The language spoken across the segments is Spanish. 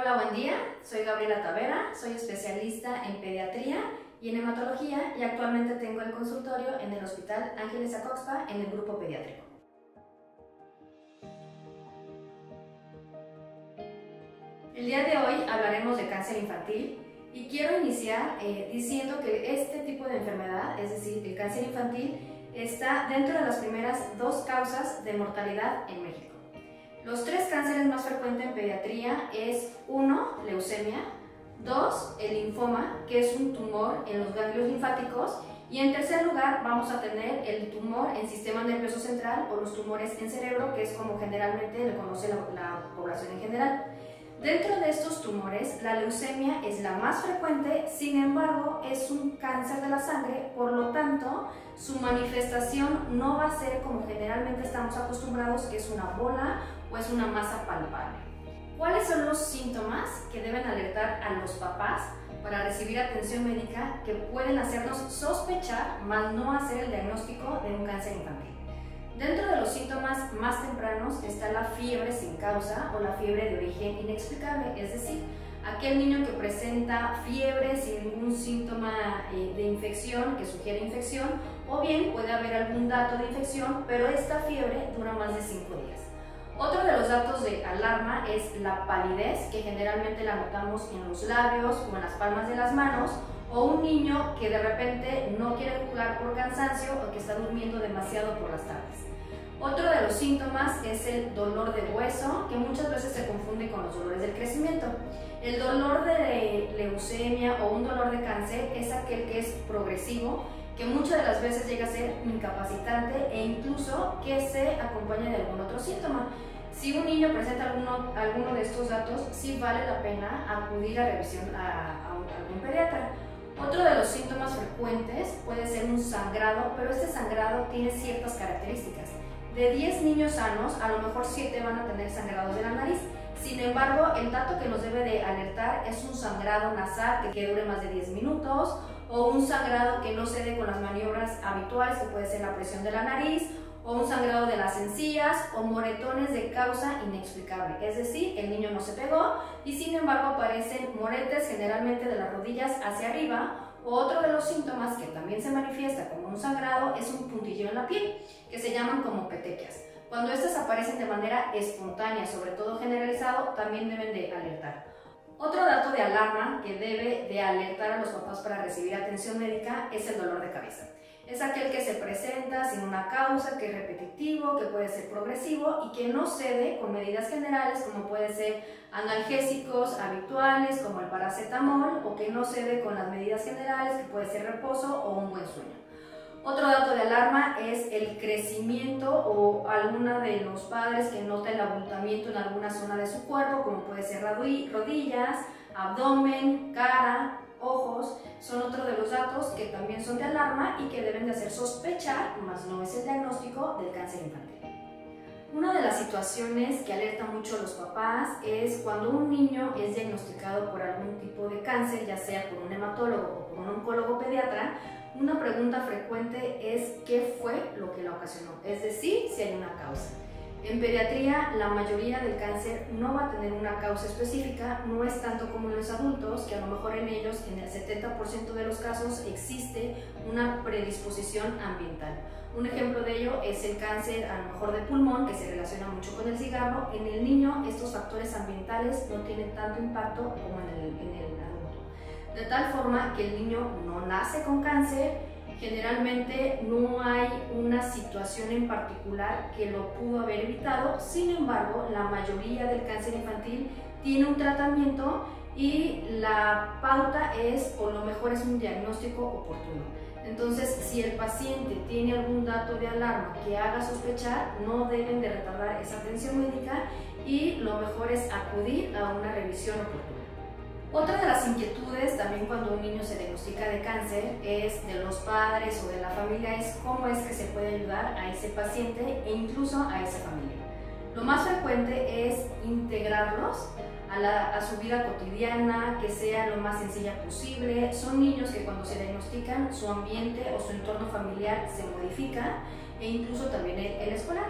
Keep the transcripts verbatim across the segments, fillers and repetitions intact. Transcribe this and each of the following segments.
Hola, buen día. Soy Gabriela Tavera, soy especialista en pediatría y en hematología y actualmente tengo el consultorio en el Hospital Ángeles Acoxpa en el grupo pediátrico. El día de hoy hablaremos de cáncer infantil y quiero iniciar eh, diciendo que este tipo de enfermedad, es decir, el cáncer infantil, está dentro de las primeras dos causas de mortalidad en México. Los tres cánceres más frecuentes en pediatría es uno, leucemia, dos, el linfoma, que es un tumor en los ganglios linfáticos, y en tercer lugar vamos a tener el tumor en sistema nervioso central o los tumores en cerebro, que es como generalmente le conoce la, la población en general. Dentro de estos tumores, la leucemia es la más frecuente, sin embargo, es un cáncer de la sangre, por lo tanto, su manifestación no va a ser como generalmente estamos acostumbrados, que es una bola o es una masa palpable. ¿Cuáles son los síntomas que deben alertar a los papás para recibir atención médica que pueden hacernos sospechar, más no hacer el diagnóstico de un cáncer infantil? Dentro de los síntomas más tempranos está la fiebre sin causa o la fiebre de origen inexplicable, es decir, aquel niño que presenta fiebre sin ningún síntoma de infección que sugiere infección, o bien puede haber algún dato de infección, pero esta fiebre dura más de cinco días. Otro de los datos de alarma es la palidez, que generalmente la notamos en los labios o en las palmas de las manos, o un niño que de repente no quiere jugar por cansancio o que está durmiendo demasiado por las tardes. Otro de los síntomas es el dolor de hueso, que muchas veces se confunde con los dolores del crecimiento. El dolor de leucemia o un dolor de cáncer es aquel que es progresivo, que muchas de las veces llega a ser incapacitante e incluso que se acompaña de algún otro síntoma. Si un niño presenta alguno, alguno de estos datos, sí vale la pena acudir a revisión a, a, un, a algún pediatra. Otro de los síntomas frecuentes puede ser un sangrado, pero este sangrado tiene ciertas características. De diez niños sanos, a lo mejor siete van a tener sangrados de la nariz. Sin embargo, el dato que nos debe de alertar es un sangrado nasal que dure más de diez minutos, o un sangrado que no cede con las maniobras habituales, que puede ser la presión de la nariz, o un sangrado de las encías, o moretones de causa inexplicable. Es decir, el niño no se pegó y sin embargo aparecen moretes generalmente de las rodillas hacia arriba. Otro de los síntomas que también se manifiesta como un sangrado es un puntillo en la piel, que se llaman como petequias. Cuando estas aparecen de manera espontánea, sobre todo generalizado, también deben de alertar. Otro dato de alarma que debe de alertar a los papás para recibir atención médica es el dolor de cabeza. Es aquel que se presenta sin una causa, que es repetitivo, que puede ser progresivo y que no cede con medidas generales como puede ser analgésicos habituales como el paracetamol, o que no cede con las medidas generales que puede ser reposo o un buen sueño. Otro dato de alarma es el crecimiento o alguna de los padres que nota el abultamiento en alguna zona de su cuerpo, como puede ser rodillas, abdomen, cara, ojos. Son otro de los datos que también son de alarma y que deben de hacer sospechar, más no es el diagnóstico del cáncer infantil. Una de las situaciones que alerta mucho a los papás es cuando un niño es diagnosticado por algún tipo de cáncer, ya sea por un hematólogo o por un oncólogo pediatra. Una pregunta frecuente es ¿qué fue lo que la ocasionó? Es decir, si hay una causa. En pediatría, la mayoría del cáncer no va a tener una causa específica, no es tanto como en los adultos, que a lo mejor en ellos, en el setenta por ciento de los casos, existe una predisposición ambiental. Un ejemplo de ello es el cáncer, a lo mejor de pulmón, que se relaciona mucho con el cigarro. En el niño, estos factores ambientales no tienen tanto impacto como en el, en el adulto. De tal forma que el niño no nace con cáncer. Generalmente no hay una situación en particular que lo pudo haber evitado, sin embargo, la mayoría del cáncer infantil tiene un tratamiento y la pauta es, o lo mejor es un diagnóstico oportuno. Entonces, si el paciente tiene algún dato de alarma que haga sospechar, no deben de retardar esa atención médica y lo mejor es acudir a una revisión oportuna. Otra de las inquietudes también cuando un niño se diagnostica de cáncer es de los padres o de la familia es cómo es que se puede ayudar a ese paciente e incluso a esa familia. Lo más frecuente es integrarlos a, la, a su vida cotidiana, que sea lo más sencilla posible. Son niños que cuando se diagnostican su ambiente o su entorno familiar se modifica e incluso también el, el escolar.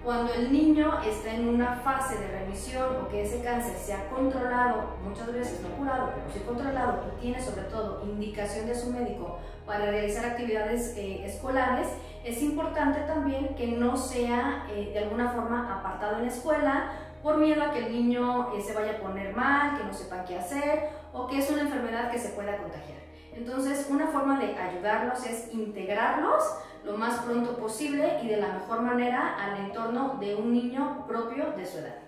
Cuando el niño está en una fase de remisión o que ese cáncer se ha controlado, muchas veces no curado, pero sí controlado, y tiene sobre todo indicación de su médico para realizar actividades eh, escolares, es importante también que no sea eh, de alguna forma apartado en la escuela por miedo a que el niño eh, se vaya a poner mal, que no sepa qué hacer o que es una enfermedad que se pueda contagiar. Entonces, una forma de ayudarlos es integrarlos lo más pronto posible y de la mejor manera al entorno de un niño propio de su edad.